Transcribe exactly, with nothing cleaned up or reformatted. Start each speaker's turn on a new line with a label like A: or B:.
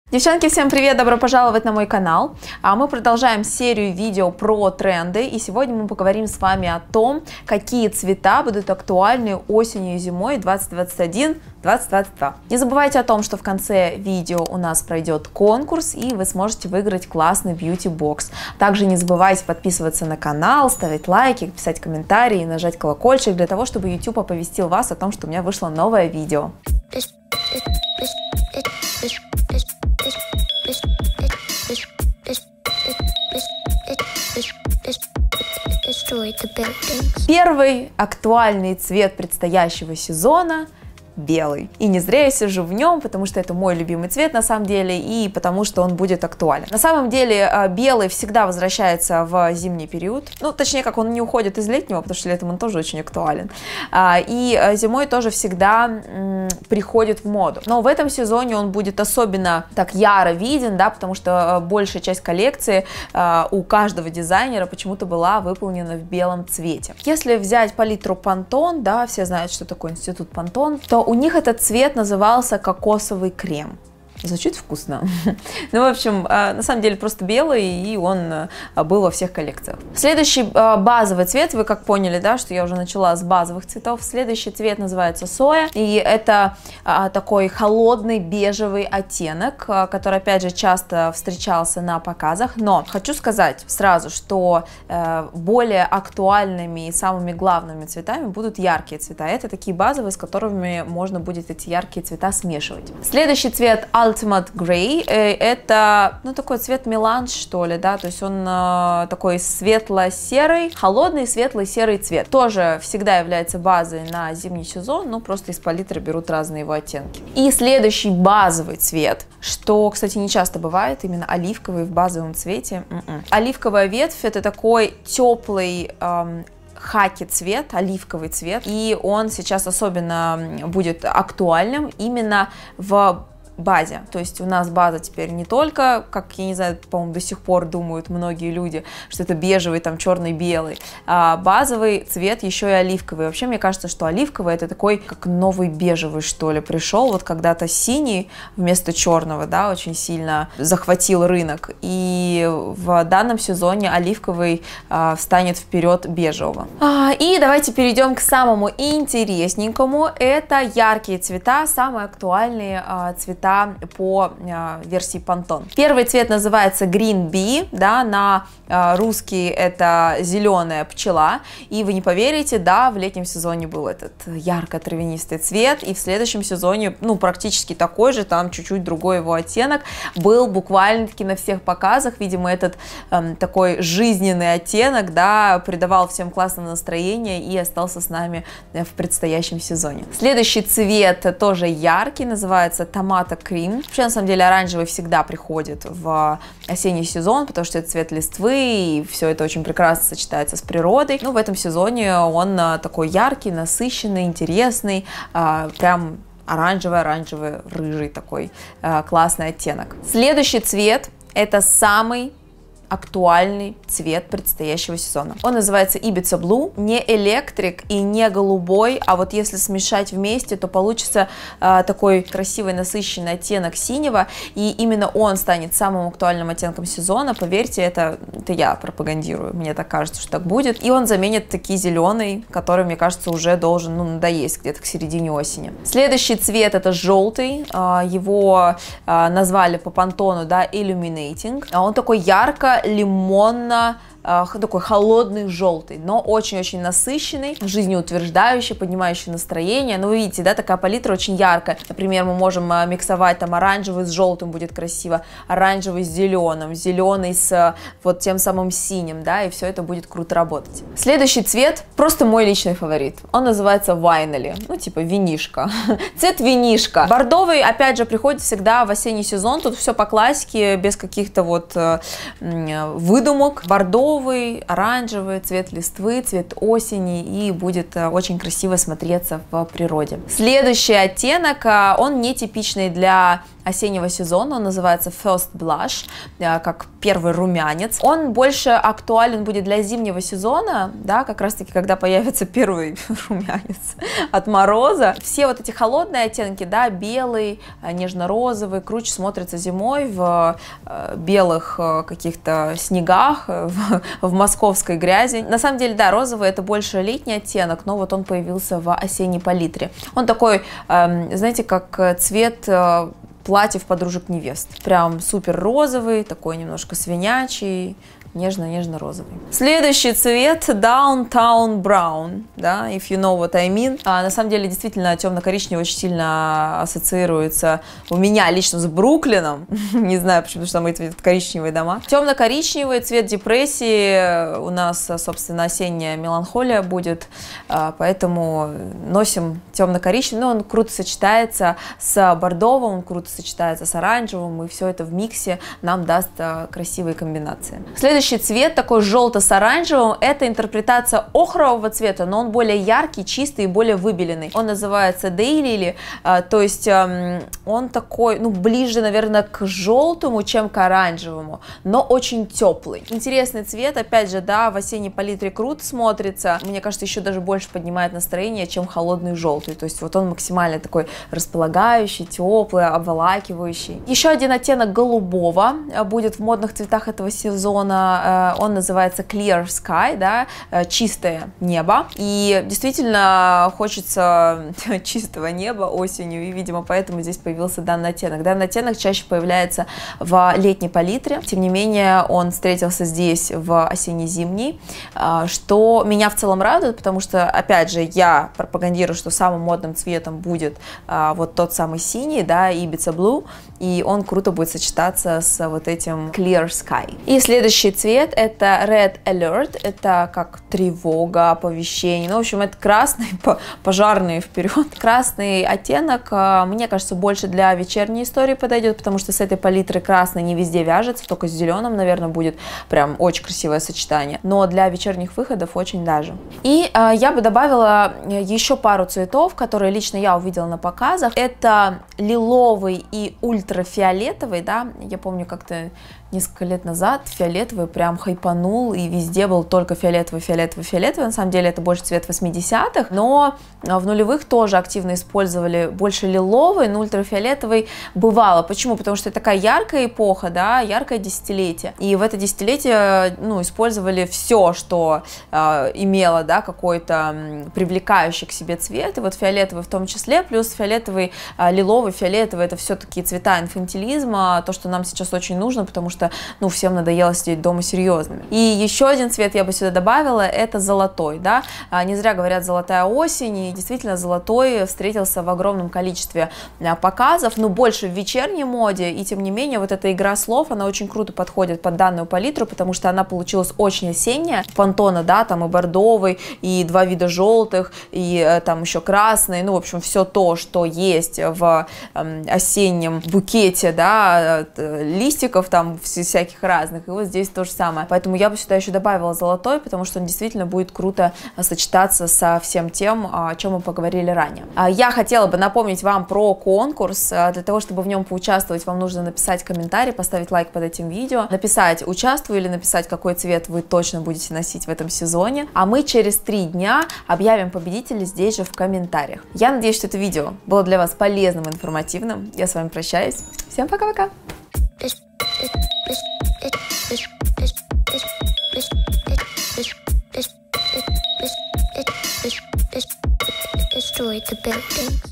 A: Девчонки, всем привет! Добро пожаловать на мой канал. Мы продолжаем серию видео про тренды, и сегодня мы поговорим с вами о том, какие цвета будут актуальны осенью и зимой двадцать двадцать один — двадцать двадцать два. Не забывайте о том, что в конце видео у нас пройдет конкурс, и вы сможете выиграть классный бьюти-бокс. Также не забывайте подписываться на канал, ставить лайки, писать комментарии, нажать колокольчик для того, чтобы YouTube оповестил вас о том, что у меня вышло новое видео. Первый актуальный цвет предстоящего сезона — белый. И не зря я сижу в нем, потому что это мой любимый цвет на самом деле, и потому что он будет актуален. На самом деле белый всегда возвращается в зимний период, ну точнее как, он не уходит из летнего, потому что летом он тоже очень актуален, и зимой тоже всегда приходит в моду. Но в этом сезоне он будет особенно так яро виден, да, потому что большая часть коллекции у каждого дизайнера почему-то была выполнена в белом цвете. Если взять палитру Pantone, да, все знают, что такое институт Pantone, то у них этот цвет назывался кокосовый крем. Звучит вкусно. Ну, в общем, на самом деле просто белый, и он был во всех коллекциях. Следующий базовый цвет, вы как поняли, да, что я уже начала с базовых цветов. Следующий цвет называется соя, и это такой холодный бежевый оттенок, который, опять же, часто встречался на показах. Но хочу сказать сразу, что более актуальными и самыми главными цветами будут яркие цвета. Это такие базовые, с которыми можно будет эти яркие цвета смешивать. Следующий цвет Ultimate Grey, это, ну, такой цвет меланж, что ли, да, то есть он э, такой светло-серый, холодный светлый-серый цвет. Тоже всегда является базой на зимний сезон, но просто из палитры берут разные его оттенки. И следующий базовый цвет, что, кстати, не часто бывает, именно оливковый в базовом цвете. Mm-mm. Оливковая ветвь — это такой теплый эм, хаки цвет, оливковый цвет, и он сейчас особенно будет актуальным именно в базе. То есть у нас база теперь не только, как, я не знаю, по-моему, до сих пор думают многие люди, что это бежевый, там, черный, белый. А базовый цвет еще и оливковый. Вообще, мне кажется, что оливковый — это такой, как новый бежевый, что ли, пришел. Вот когда-то синий вместо черного, да, очень сильно захватил рынок. И в данном сезоне оливковый а, встанет вперед бежевого. А, и давайте перейдем к самому интересненькому. Это яркие цвета, самые актуальные а, цвета по э, версии Pantone. Первый цвет называется Green Bee, да, на э, русский это зеленая пчела, и вы не поверите, да, в летнем сезоне был этот ярко-травянистый цвет, и в следующем сезоне, ну, практически такой же, там чуть-чуть другой его оттенок, был буквально-таки на всех показах. Видимо, этот э, такой жизненный оттенок, да, придавал всем классное настроение и остался с нами в предстоящем сезоне. Следующий цвет тоже яркий, называется Tomato Cream. Вообще, на самом деле, оранжевый всегда приходит в осенний сезон, потому что это цвет листвы, и все это очень прекрасно сочетается с природой. Но в этом сезоне он такой яркий, насыщенный, интересный, прям оранжевый-оранжевый, рыжий такой классный оттенок. Следующий цвет — это самый актуальный цвет предстоящего сезона. Он называется Ibiza Blue, не электрик и не голубой, а вот если смешать вместе, то получится э, такой красивый насыщенный оттенок синего, и именно он станет самым актуальным оттенком сезона. Поверьте, это, это я пропагандирую, мне так кажется, что так будет. И он заменит такие зеленый, который, мне кажется, уже должен, ну, надоесть где-то к середине осени. Следующий цвет — это желтый, э, его э, назвали по Pantone, да, Illuminating. Он такой ярко лимонно, такой холодный желтый, но очень-очень насыщенный, жизнеутверждающий, поднимающий настроение. Ну, вы видите, да, такая палитра очень яркая. Например, мы можем миксовать там оранжевый с желтым, будет красиво, оранжевый с зеленым, зеленый с вот тем самым синим, да, и все это будет круто работать. Следующий цвет просто мой личный фаворит. Он называется Vinyl, ну, типа винишка. Цвет винишка. Бордовый, опять же, приходит всегда в осенний сезон. Тут все по классике, без каких-то вот выдумок. Бордовый, оранжевый, цвет листвы, цвет осени, и будет очень красиво смотреться в природе. Следующий оттенок, он нетипичный для осеннего сезона, он называется First Blush, как первый румянец. Он больше актуален будет для зимнего сезона, да, как раз таки, когда появится первый румянец от мороза. Все вот эти холодные оттенки, да, белый, нежно-розовый, круче смотрятся зимой в белых каких-то снегах, в, в московской грязи. На самом деле, да, розовый это больше летний оттенок, но вот он появился в осенней палитре. Он такой, э, знаете, как цвет э, платьев подружек невест. Прям супер розовый, такой немножко свинячий, нежно-нежно-розовый. Следующий цвет Downtown Brown, да, if you know what I mean. А, на самом деле, действительно, темно-коричневый очень сильно ассоциируется у меня лично с Бруклином. Не знаю, почему, потому что там эти коричневые дома. Темно-коричневый цвет депрессии. У нас, собственно, осенняя меланхолия будет, а, поэтому носим темно-коричневый. Но он круто сочетается с бордовым, он круто сочетается с оранжевым, и все это в миксе нам даст а, красивые комбинации. Следующий Следующий цвет, такой желто с оранжевым, это интерпретация охрового цвета, но он более яркий, чистый и более выбеленный. Он называется Daylily, то есть он такой, ну, ближе, наверное, к желтому, чем к оранжевому, но очень теплый. Интересный цвет, опять же, да, в осенней палитре круто смотрится. Мне кажется, еще даже больше поднимает настроение, чем холодный желтый. То есть вот он максимально такой располагающий, теплый, обволакивающий. Еще один оттенок голубого будет в модных цветах этого сезона. Он называется Clear Sky, да, чистое небо. И действительно хочется чистого неба осенью, и, видимо, поэтому здесь появился данный оттенок. Данный оттенок чаще появляется в летней палитре. Тем не менее, он встретился здесь в осенне-зимней, что меня в целом радует, потому что, опять же, я пропагандирую, что самым модным цветом будет вот тот самый синий, да, Ibiza Blue, и он круто будет сочетаться с вот этим Clear Sky. И следующий цвет это Red Alert, это как тревога, оповещение, ну, в общем, это красный, пожарные вперед. Красный оттенок, мне кажется, больше для вечерней истории подойдет, потому что с этой палитры красный не везде вяжется, только с зеленым, наверное, будет прям очень красивое сочетание, но для вечерних выходов очень даже. И э, я бы добавила еще пару цветов, которые лично я увидела на показах. Это лиловый и ультрафиолетовый, да, я помню как-то несколько лет назад фиолетовый прям хайпанул, и везде был только фиолетовый, фиолетовый, фиолетовый. На самом деле это больше цвет восьмидесятых, но в нулевых тоже активно использовали больше лиловый, но ультрафиолетовый бывало. Почему? Потому что это такая яркая эпоха, да, яркое десятилетие. И в это десятилетие, ну, использовали все, что э, имело, да, какой-то привлекающий к себе цвет. И вот фиолетовый в том числе, плюс фиолетовый, э, лиловый, фиолетовый — это все-таки цвета инфантилизма, то, что нам сейчас очень нужно, потому что что, ну, всем надоело сидеть дома серьезными. И еще один цвет я бы сюда добавила, это золотой, да, не зря говорят золотая осень, и действительно золотой встретился в огромном количестве показов, но больше в вечерней моде, и тем не менее вот эта игра слов, она очень круто подходит под данную палитру, потому что она получилась очень осенняя, пантона, да, там и бордовый, и два вида желтых, и там еще красный, ну, в общем, все то, что есть в э, осеннем букете, да, листиков там всяких разных, и вот здесь то же самое. Поэтому я бы сюда еще добавила золотой, потому что он действительно будет круто сочетаться со всем тем, о чем мы поговорили ранее. Я хотела бы напомнить вам про конкурс. Для того, чтобы в нем поучаствовать, вам нужно написать комментарий, поставить лайк под этим видео, написать «Участвую» или написать, какой цвет вы точно будете носить в этом сезоне. А мы через три дня объявим победителя здесь же в комментариях. Я надеюсь, что это видео было для вас полезным и информативным. Я с вами прощаюсь. Всем пока-пока! Destroyed the buildings.